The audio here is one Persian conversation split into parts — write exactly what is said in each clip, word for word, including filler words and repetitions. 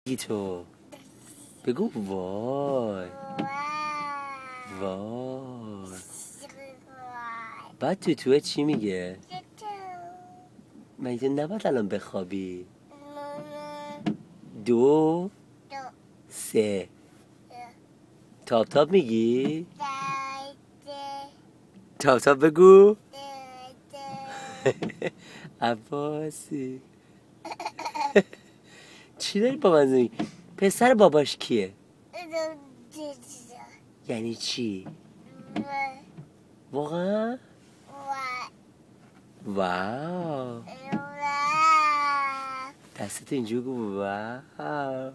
بگی تو بگو وای وای. بعد تو توه چی میگه؟ مگه نباید الان بخوابی؟ دو سه تاب تاب میگی؟ تاب تاب بگو. عباسی چی داری با من زنی؟ پسر باباش کیه؟ یعنی چی؟ واقعا؟ واو دستت اینجور گو واو.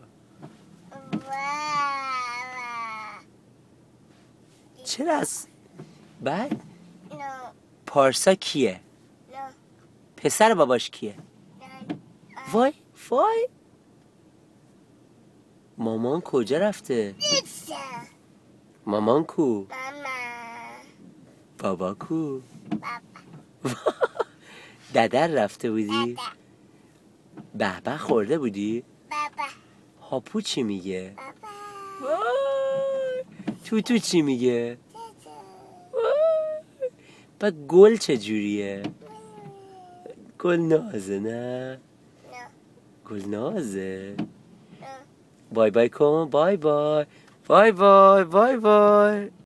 چرا از بعد پارسا کیه؟ پسر باباش کیه؟ وای وای مامان کجا رفته؟ مامان کو؟ بابا کو؟ ددر رفته بودی؟ به به خورده بودی؟ هاپو چی میگه؟ تو تو چی میگه؟ بعد گل چجوریه؟ گل نازه نه؟ گل نازه؟ بای بای کن بای بای بای بای بای بای.